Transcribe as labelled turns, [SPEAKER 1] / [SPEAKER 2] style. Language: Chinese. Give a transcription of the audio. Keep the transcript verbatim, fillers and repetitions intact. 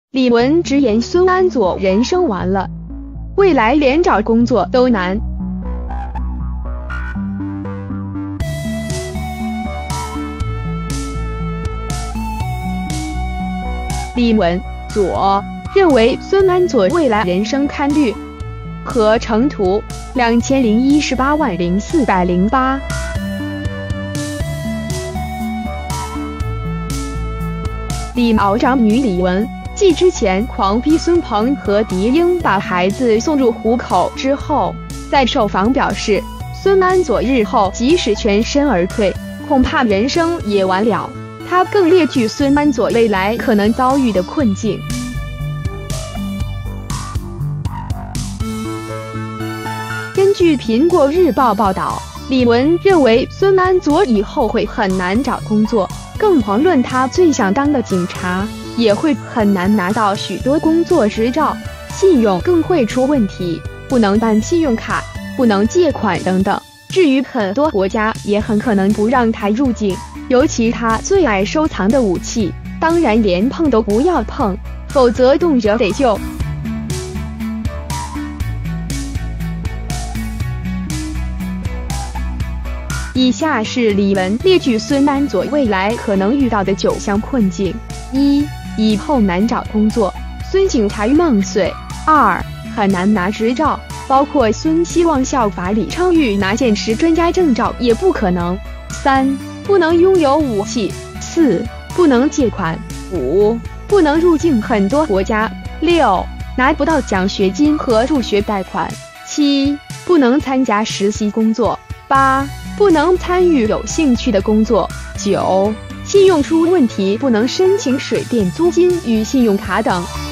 [SPEAKER 1] 李文直言孙安佐人生完了，未来连找工作都难。李文佐认为孙安佐未来人生堪虑。合成图两千零一十八万零四百零八。李敖长女李文，继之前狂批孙鹏和狄英把孩子送入虎口之后，在受访表示，孙安佐日后即使全身而退，恐怕人生也完了。他更列举孙安佐未来可能遭遇的困境。根据苹果日报报道，李文认为孙安佐以后会很难找工作，更遑论他最想当的警察，也会很难拿到许多工作执照，信用更会出问题，不能办信用卡，不能借款等等。至于很多国家也很可能不让他入境，尤其他最爱收藏的武器，当然连碰都不要碰，否则动辄得救。以下是李文列举孙安佐未来可能遇到的九项困境：一、以后难找工作，孙警察梦碎；二、很难拿执照，包括孙希望效法李昌钰拿鉴识专家证照也不可能；三、不能拥有武器；四、不能借款；五、不能入境很多国家；六、拿不到奖学金和助学贷款；七、不能参加实习工作；八、不能参与有兴趣的工作；九、信用出问题不能申请水电租金与信用卡等。